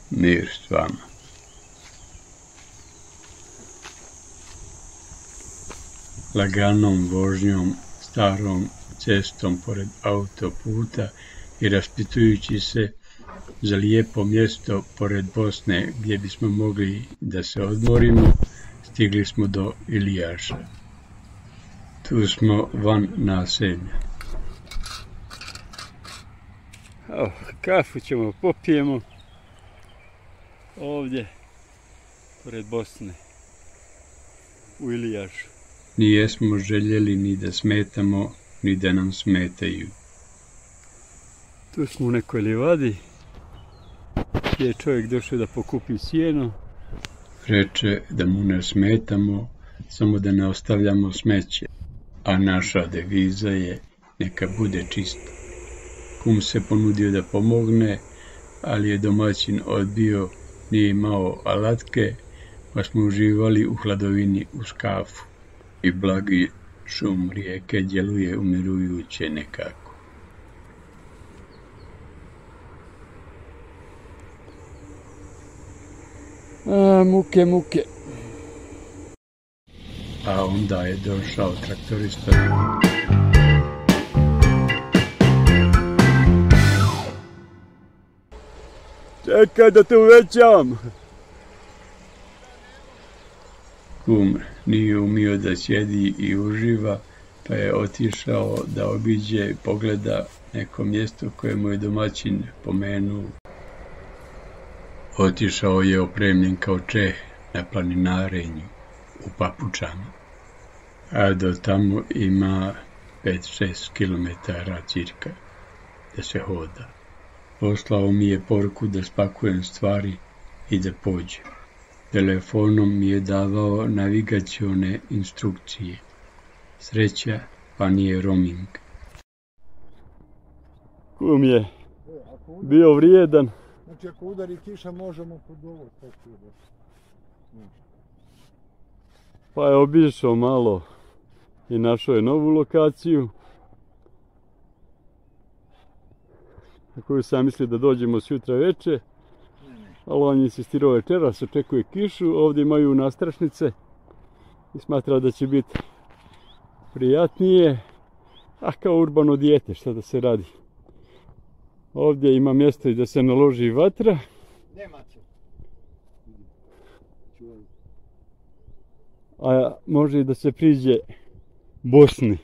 Mir s vama. Laganom vožnjom starom cestom pored autoputa i raspitujući se za lijepo mjesto pored Bosne gdje bismo mogli da se odmorimo, stigli smo do Ilijaša. Tu smo van naselja. Kafu ćemo popijemo ovdje pored Bosne u Ilijašu. Nijesmo željeli ni da smetamo, ni da nam smetaju. Tu smo u nekoj livadi gdje je čovjek došao da pokupi sjeno. Reče da mu ne smetamo, samo da ne ostavljamo smeće, a naša deviza je neka bude čista. Kum se ponudio da pomogne, ali je domaćin odbio, nije imao alatke, pa smo uživali u hladovini uz kafu. I blagi šum rijeke djeluje umirujuće nekako. Muke, muke. A onda je došao traktorista. Čekaj da te uvećam. Kum nije umio da sjedi i uživa, pa je otišao da obiđe i pogleda neko mjesto koje mu je domaćin pomenuo. Otišao je opremljen kao Čeh na planinarenju u papučama, a do tamo ima 5-6 kilometara cirka da se hoda. Poslao mi je poruku da spakujem stvari i da pođem. Telefonom mi je davao navigacione instrukcije. Sreća, pa nije roaming. Kum je bio vrijedan. Znači ako udari kiša možemo pod ovo. Pa je obišao malo i našao je novu lokaciju. Na koju sam mislio da dođemo sutra veče. Ali on je insistirao večeras, očekuje kišu, ovdje imaju nastrašnice i smatra da će biti prijatnije, a kao urbano dijete, šta da se radi. Ovdje ima mjesto i da se naloži vatra. A može i da se priđe Bosni.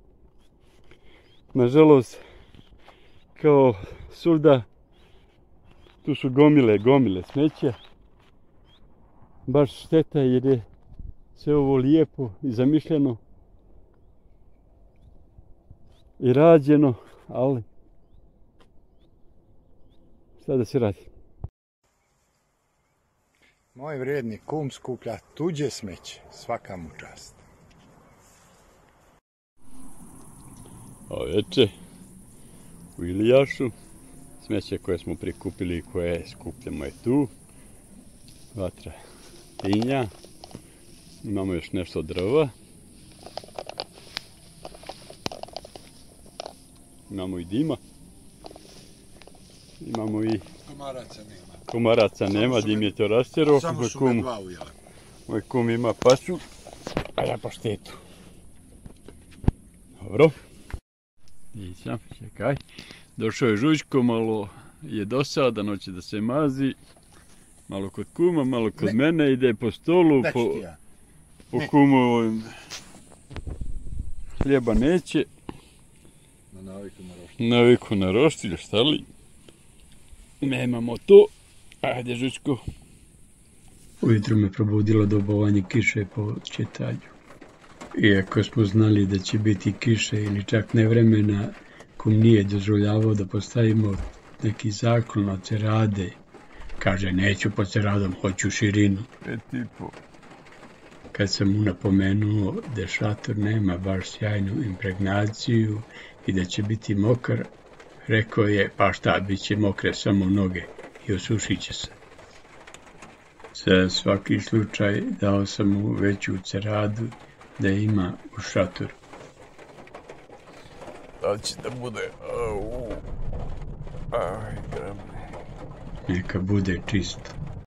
Nažalost, kao svuda, tu su gomile smeća. Baš šteta jer je sve ovo lijepo i zamišljeno i rađeno, ali šta da se radi? Moj vrijedni kum skuplja tuđe smeće, svaka mu čast. A veče u Ilijašu. Smeće koje smo prikupili i koje skupljamo je tu. Vatra tinja. Imamo još nešto drva. Imamo i dima. Imamo i... Komaraca nema, dim je to rastjero. Samo su me dva ujela. Moj kum ima pašu, a ja paštetu. Dobro. Nisam, čekaj. Došao je Žućko, malo je dosadan, hoće da se mazi. Malo kod kuma, malo kod mene, ide po stolu, po kumu hljeba neće. Naviku na roštilj, šta li? Nemamo to. Ajde, Žućko. Ujutro me probudilo dobovanje kiše po četanju. Iako smo znali da će biti kiše ili čak nevremena, kum nije dozvoljavao da postavimo neki zaklon od cerade. Kaže, neću pod ceradom, hoću širinu. 5,5. Kad sam mu napomenuo da šator nema baš sjajnu impregnaciju i da će biti mokar, rekao je, pa šta, bit će mokre samo noge i osušit će se. Za svaki slučaj dao sam mu veću ceradu da ima u šatoru. Da će da bude... Aj, grame. neka bude čisto.